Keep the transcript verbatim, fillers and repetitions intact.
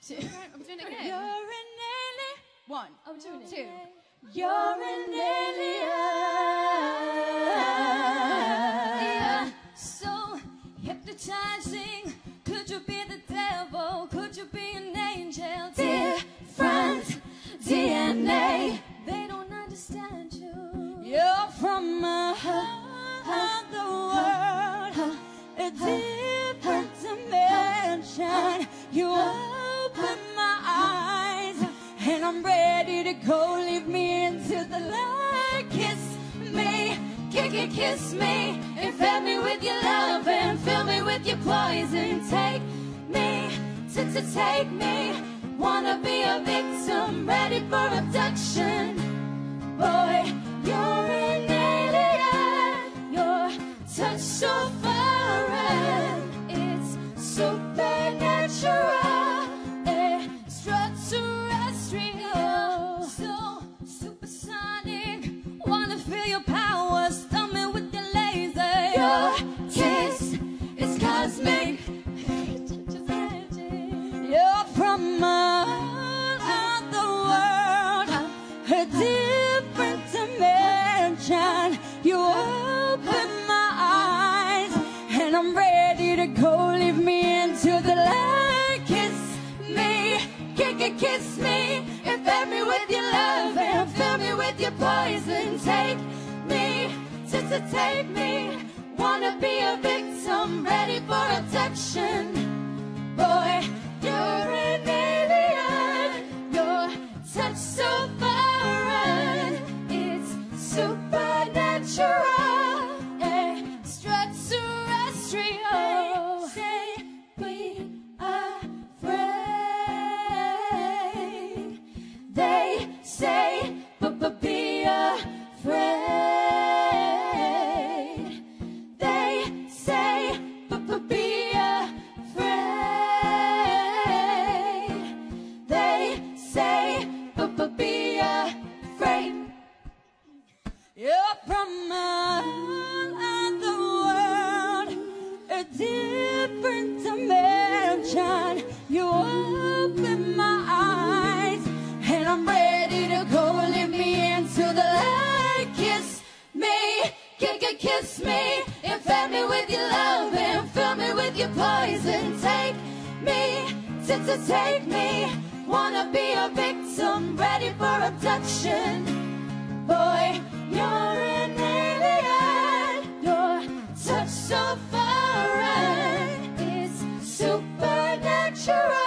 two. I'm doing it again. You're an alien. One. I'm doing it. Two. You're an alien. Yeah. So hypnotizing. Could you be the devil? Could you be an angel? Different D N A. They don't understand you. You're from another world, a different dimension. You open my eyes, and I'm ready to go. Leave me into the light. Kiss me, kick it, kiss me, infect me with your love and fill me with your poison. Take me, to, to take me. Wanna be a victim, ready for abduction. Boy, you're an alien. Your touch so foreign. It's supernatural, extraterrestrial, so supersonic. Wanna feel your power, stun me with your laser. Your kiss is cosmic. You're from another world, a different dimension. You open my eyes, and I'm ready to go. Leave me into the light. Kiss me, kick it, kiss me, infect me with your love and fill me with your poison. Take me, to, to take me. Wanna be a victim, ready for abduction. Boy, you're an alien. Your touch so foreign. It's supernatural, extraterrestrial. Say, be afraid. They say, but but be afraid. They say, but but be afraid. They say, but but be afraid. You're from another world, a different dimension. You open my eyes, and I'm ready to go. Leave me into the light. Kiss me, kick it, kiss me, infect me with your love and fill me with your poison. Take me, to, to take me. Wanna be a victim, ready for abduction. Boy, you're an alien. Your touch so foreign. It's supernatural.